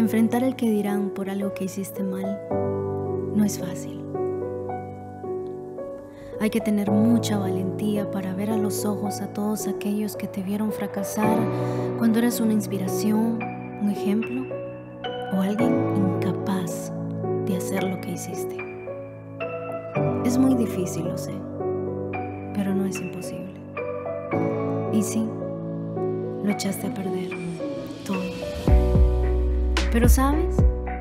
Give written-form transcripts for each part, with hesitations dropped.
Enfrentar el que dirán por algo que hiciste mal no es fácil. Hay que tener mucha valentía para ver a los ojos a todos aquellos que te vieron fracasar cuando eras una inspiración, un ejemplo o alguien incapaz de hacer lo que hiciste. Es muy difícil, lo sé, pero no es imposible. Y sí, lo echaste a perder todo. Pero ¿sabes?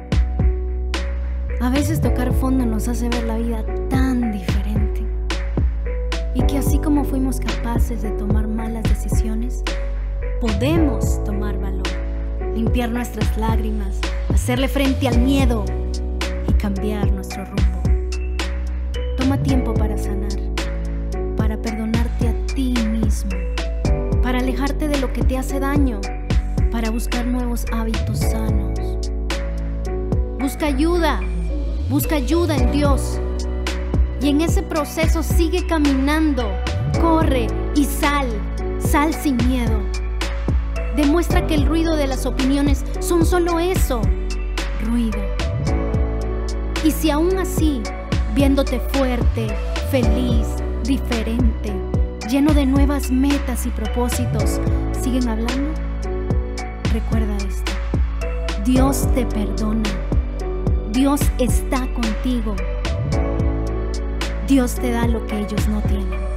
A veces tocar fondo nos hace ver la vida tan diferente. Y que así como fuimos capaces de tomar malas decisiones, podemos tomar valor, limpiar nuestras lágrimas, hacerle frente al miedo y cambiar nuestro rumbo. Toma tiempo para sanar, para perdonarte a ti mismo, para alejarte de lo que te hace daño, para buscar nuevos hábitos sanos. Busca ayuda en Dios. Y en ese proceso sigue caminando, corre y sal sin miedo. Demuestra que el ruido de las opiniones son solo eso, ruido. Y si aún así, viéndote fuerte, feliz, diferente, lleno de nuevas metas y propósitos, siguen hablando, recuerda esto: Dios te perdona, Dios está contigo. Dios te da lo que ellos no tienen.